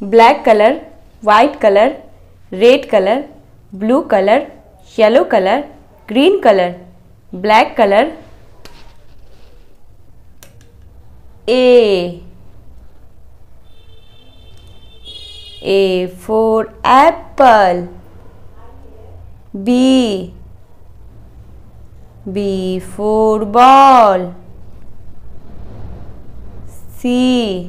black color, white color, red color, blue color, yellow color, green color. Black color. A for apple. B for ball. C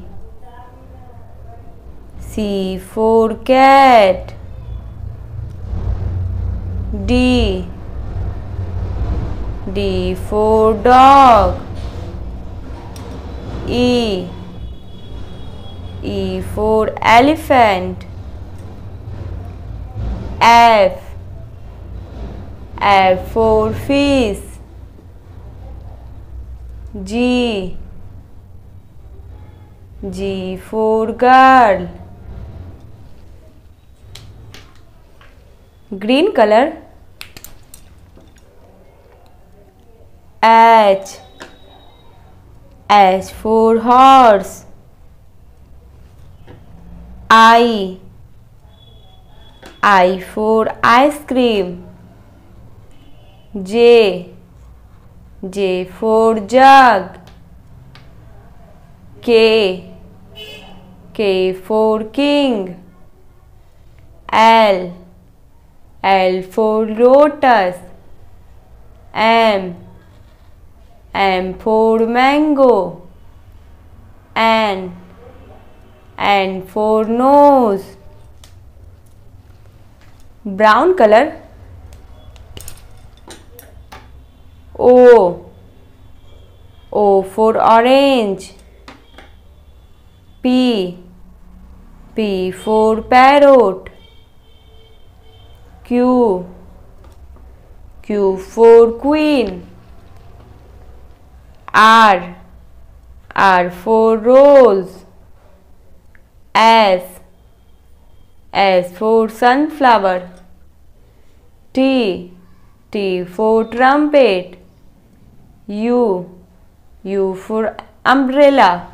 for cat. D for dog. E for elephant. F for fish. G for girl. Green color. H for horse. I for ice cream. J for jug. K for king. L for lotus. M for mango. N for nose. Brown color. O for orange. P for parrot. Q for queen. R for rose. S for sunflower. T for trumpet. U for umbrella.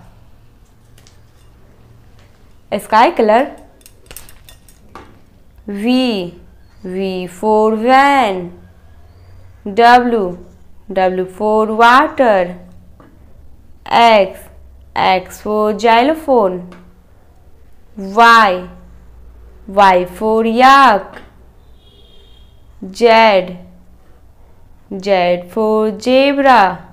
Sky color. V for van. W for water. X for xylophone. Y for yak. Z for zebra.